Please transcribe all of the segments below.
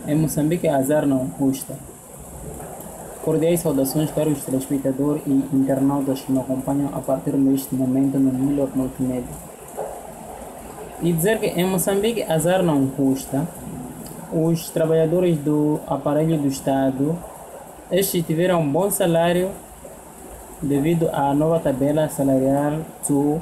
Em Moçambique, azar não custa. Cordiais saudações, caros telespectadores e internautas que me acompanham a partir deste momento no Melhor Multimédia. E dizer que em Moçambique, azar não custa. Os trabalhadores do aparelho do Estado, estes tiveram um bom salário devido à nova tabela salarial TSU.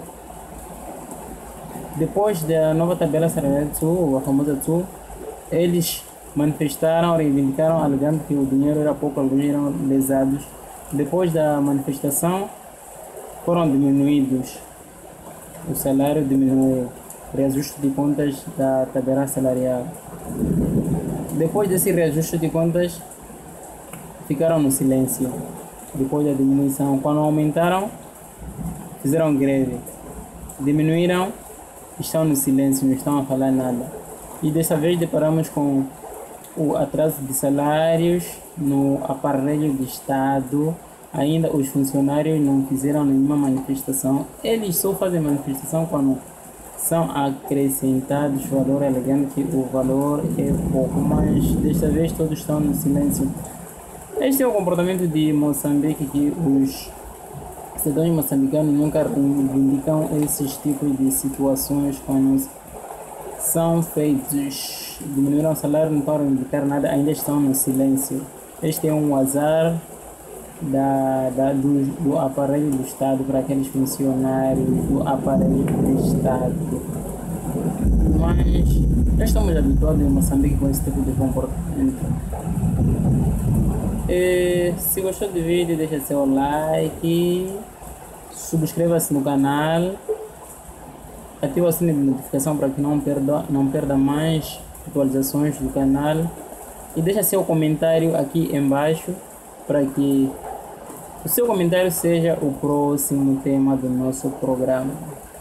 Depois da nova tabela salarial TSU, a famosa TSU, eles manifestaram, reivindicaram, alegando que o dinheiro era pouco, alguns eram lesados. Depois da manifestação, foram diminuídos, o salário diminuiu, reajuste de contas da tabela salarial. Depois desse reajuste de contas, ficaram no silêncio. Depois da diminuição, quando aumentaram, fizeram greve. Diminuíram, estão no silêncio, não estão a falar nada. E dessa vez deparamos com o atraso de salários no aparelho do Estado. Ainda os funcionários não fizeram nenhuma manifestação. Eles só fazem manifestação quando são acrescentados valor, alegando que o valor é pouco, mas desta vez todos estão no silêncio. Este é o comportamento de Moçambique, que os cidadãos moçambicanos nunca reivindicam esses tipos de situações quando são feitos. Diminuíram o salário, não para reivindicar nada, ainda estão no silêncio. Este é um azar do aparelho do Estado para aqueles funcionários do aparelho do Estado. Mas já estamos habituados em Moçambique com esse tipo de comportamento. Se gostou do vídeo, deixa seu like, subscreva-se no canal, ative o sininho de notificação para que não perda mais atualizações do canal e deixa seu comentário aqui embaixo para que o seu comentário seja o próximo tema do nosso programa.